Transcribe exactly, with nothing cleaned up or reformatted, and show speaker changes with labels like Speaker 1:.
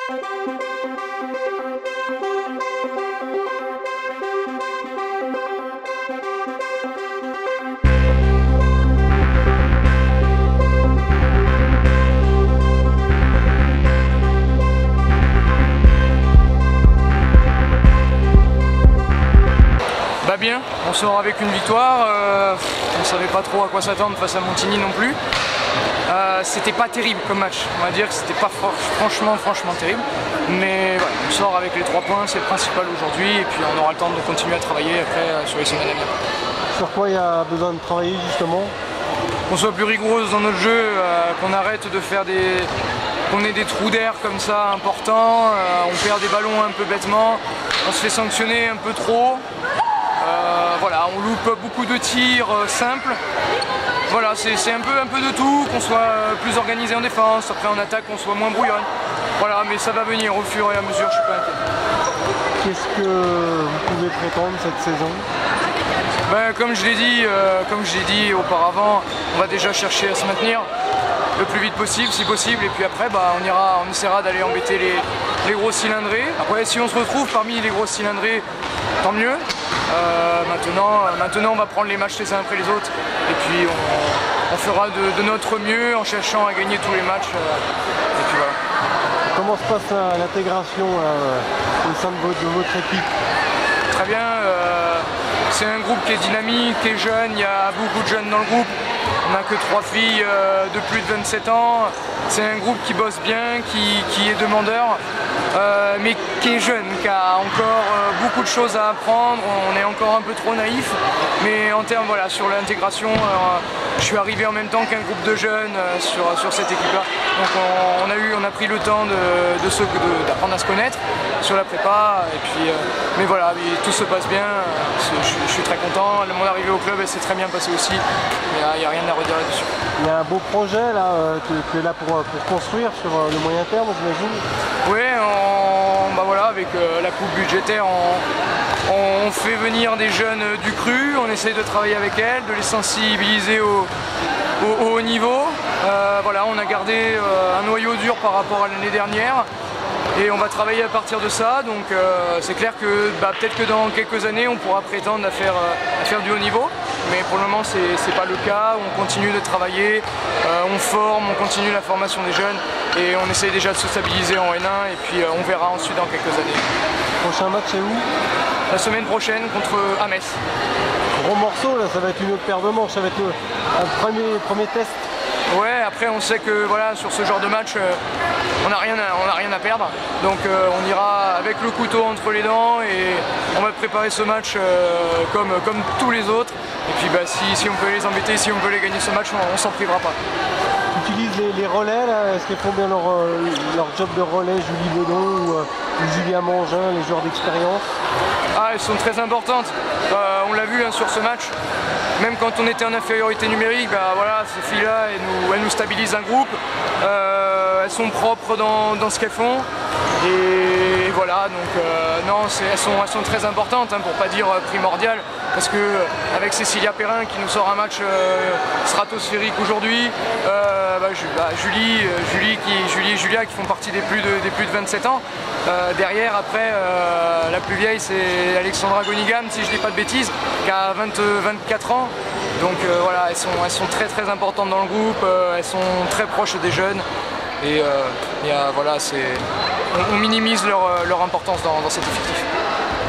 Speaker 1: Bah bien, on sort avec une victoire, euh, on ne savait pas trop à quoi s'attendre face à Montigny non plus. Euh, c'était pas terrible comme match, on va dire que c'était pas franchement franchement terrible. Mais voilà, on sort avec les trois points, c'est le principal aujourd'hui, et puis on aura le temps de continuer à travailler après euh, sur les semaines à venir.
Speaker 2: Sur quoi il y a besoin de travailler justement?
Speaker 1: Qu'on soit plus rigoureuse dans notre jeu, euh, qu'on arrête de faire des... qu'on ait des trous d'air comme ça importants, euh, on perd des ballons un peu bêtement, on se fait sanctionner un peu trop. Euh, voilà, on loupe beaucoup de tirs euh, simples. Voilà, c'est un peu, un peu de tout, qu'on soit euh, plus organisé en défense, après en attaque qu'on soit moins brouillonne. Voilà, mais ça va venir au fur et à mesure, je suis pas inquiet.
Speaker 2: Qu'est-ce que vous pouvez prétendre cette saison?
Speaker 1: Ben, comme je l'ai dit, euh, comme je l'ai dit auparavant, on va déjà chercher à se maintenir le plus vite possible, si possible, et puis après bah, on, ira, on essaiera d'aller embêter les, les gros cylindrés. Après, si on se retrouve parmi les gros cylindrés, tant mieux. Euh, maintenant, maintenant on va prendre les matchs les uns après les autres, et puis on, on fera de, de notre mieux en cherchant à gagner tous les matchs, euh, et puis voilà.
Speaker 2: Comment se passe l'intégration euh, au sein de votre, de votre équipe?
Speaker 1: Très bien, euh, c'est un groupe qui est dynamique, qui est jeune, il y a beaucoup de jeunes dans le groupe. On n'a que trois filles euh, de plus de vingt-sept ans. C'est un groupe qui bosse bien, qui, qui est demandeur, euh, mais qui est jeune, qui a encore euh, beaucoup de choses à apprendre. On est encore un peu trop naïf, mais en termes, voilà, sur l'intégration, euh, je suis arrivé en même temps qu'un groupe de jeunes euh, sur, sur cette équipe-là. Donc on, on, a eu, on a pris le temps de, de se, de, d'apprendre à se connaître sur la prépa, et puis, euh, mais voilà, tout se passe bien. Je, je suis très content. Mon arrivée au club, elle s'est très bien passée aussi. Il n'y a, a rien à redire là-dessus.
Speaker 2: Il y a un beau projet là, que tu es là pour, pour construire sur le moyen terme, j'imagine?
Speaker 1: Oui, on, bah voilà, avec euh, la coupe budgétaire, on, on fait venir des jeunes du cru, on essaye de travailler avec elles, de les sensibiliser au, au, au haut niveau. Euh, voilà, on a gardé euh, un noyau dur par rapport à l'année dernière. Et on va travailler à partir de ça, donc euh, c'est clair que bah, peut-être que dans quelques années on pourra prétendre à faire, euh, à faire du haut niveau, mais pour le moment c'est pas le cas. On continue de travailler, euh, on forme, on continue la formation des jeunes et on essaye déjà de se stabiliser en N un, et puis euh, on verra ensuite dans quelques années.
Speaker 2: Prochain match c'est où?
Speaker 1: La semaine prochaine contre Ames.
Speaker 2: Gros morceau là, ça va être une autre paire de manches, ça va être le, un premier, premier test.
Speaker 1: Ouais, après on sait que voilà, sur ce genre de match, euh, on n'a rien, rien à perdre. Donc euh, on ira avec le couteau entre les dents et on va préparer ce match euh, comme, comme tous les autres. Et puis bah, si, si on peut les embêter, si on peut les gagner ce match, on, on s'en privera pas.
Speaker 2: Tu utilises les, les relais là? Est-ce qu'ils font bien leur, euh, leur job de relais, Julie Baudon ou, euh, ou Julien Mangin, les joueurs d'expérience?
Speaker 1: Ah, elles sont très importantes. Bah, on l'a vu hein, sur ce match. Même quand on était en infériorité numérique, bah, voilà, ces filles-là, elles nous, elles nous stabilisent un groupe. Euh, elles sont propres dans, dans ce qu'elles font. Et voilà, donc euh, non, elles sont, elles sont très importantes, hein, pour pas dire primordiales, parce que avec Cécilia Perrin qui nous sort un match euh, stratosphérique aujourd'hui, euh, bah, bah, Julie, Julie, qui, Julie et Julia qui font partie des plus de, des plus de vingt-sept ans. Euh, derrière, après, euh, la plus vieille c'est Alexandra Gonigam, si je dis pas de bêtises, qui a vingt, vingt-quatre ans. Donc euh, voilà, elles sont, elles sont très très importantes dans le groupe, euh, elles sont très proches des jeunes. Et, euh, et euh, voilà, on, on minimise leur, leur importance dans, dans cet effectif.